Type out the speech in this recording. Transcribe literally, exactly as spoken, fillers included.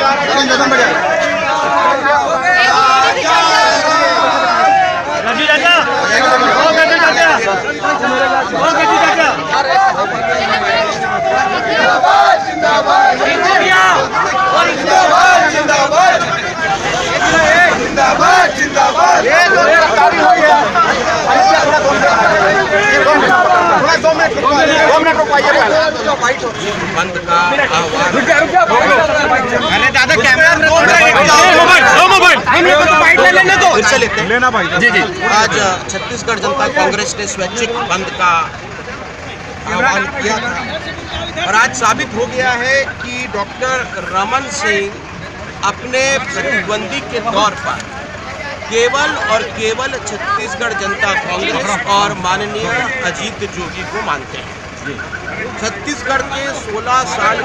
बंद का आह्वान। अरे दादा कैमरा फिर से लेते हैं लेना भाई। जी जी। आज छत्तीसगढ़ जनता कांग्रेस ने स्वैच्छिक बंद का आह्वान किया था और आज साबित हो गया है कि डॉक्टर रमन सिंह अपने प्रतिद्वंदी के तौर पर केवल और केवल छत्तीसगढ़ जनता कांग्रेस और माननीय अजीत जोगी को मानते हैं। छत्तीसगढ़ के सोलह साल